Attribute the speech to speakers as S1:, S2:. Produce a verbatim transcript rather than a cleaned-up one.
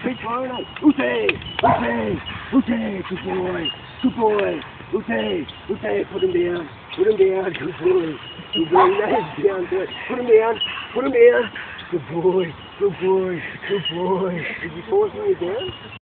S1: Pitch far enough. Ute! Ute! Ute! Good boy! Good boy! Ute! Ute! Put him down. Put him down. Good boy. Good boy. Nice down. Good. Put him down. Put him down. Good boy. Good boy. Good boy. Did you force me down?